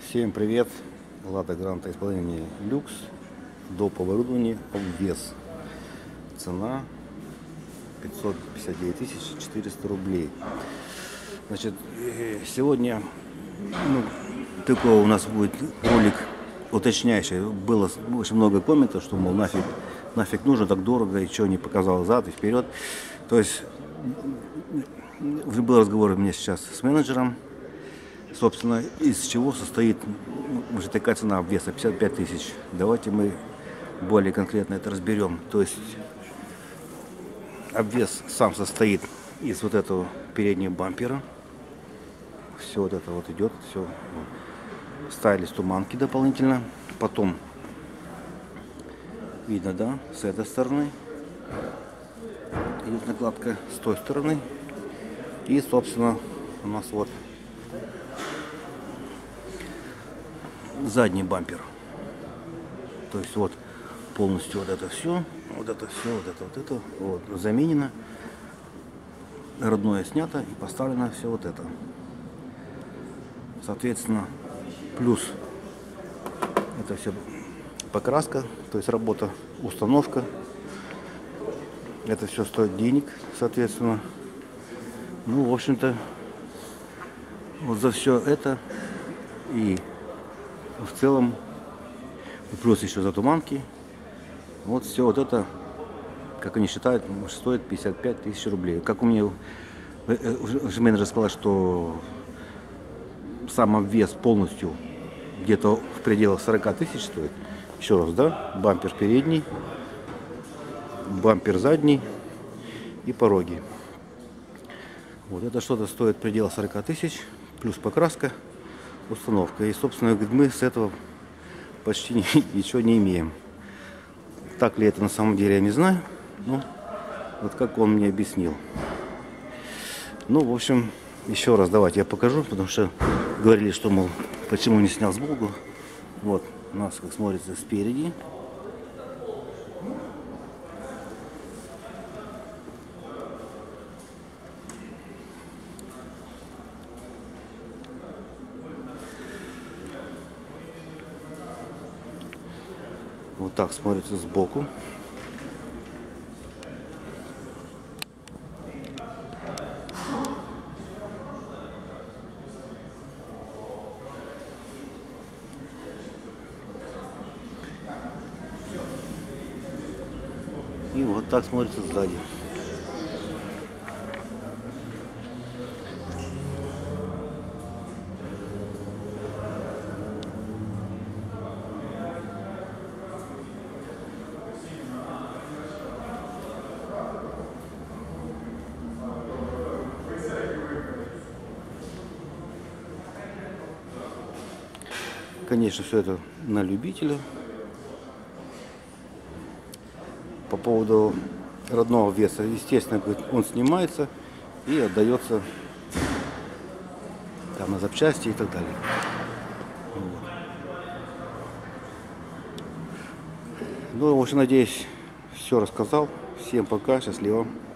Всем привет! Лада Гранта исполнение люкс, доп. Оборудование, обвес. Цена 559 400 рублей. Значит, сегодня такой у нас будет ролик уточняющий. Было очень много комментов, что, мол, нафиг нужно так дорого, и что не показал зад и вперед. То есть был разговор у меня сейчас с менеджером. Собственно, из чего состоит уже такая цена обвеса 55 тысяч. Давайте мы более конкретно это разберем. То есть обвес сам состоит из вот этого переднего бампера. Все вот это вот идет, все. Ставились туманки дополнительно. Потом видно, да, с этой стороны идет накладка, с той стороны. И, собственно, у нас вот задний бампер. То есть вот полностью вот это все, вот это все, вот это вот заменено. Родное снято и поставлено все вот это. Соответственно, плюс это все покраска, то есть работа, установка. Это все стоит денег, соответственно. Ну, в общем-то, вот за все это и в целом, плюс еще за туманки, вот все вот это, как они считают, стоит 55 тысяч рублей. Как у меня уже менеджер сказал, что сам обвес полностью где-то в пределах 40 тысяч стоит. Еще раз, да, бампер передний, бампер задний и пороги. Вот это что-то стоит в пределах 40 тысяч, плюс покраска, установка. И, собственно, мы с этого почти ничего не имеем. Так ли это на самом деле, я не знаю. Но вот как он мне объяснил. Ну, в общем, еще раз давайте я покажу, потому что говорили, что, мол, почему не снял сбоку. Вот у нас как смотрится спереди. Вот так смотрится сбоку. И вот так смотрится сзади. Конечно, все это на любителя. По поводу родного веса, естественно, он снимается и отдается там на запчасти и так далее. Вот. Ну, в общем, надеюсь, все рассказал. Всем пока, счастливо.